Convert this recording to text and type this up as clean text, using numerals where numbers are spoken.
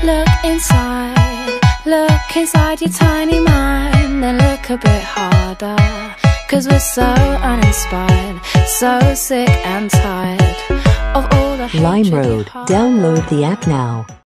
Look inside your tiny mind, then look a bit harder. 'Cause we're so uninspired, so sick and tired of all the LimeRoad, download the app now.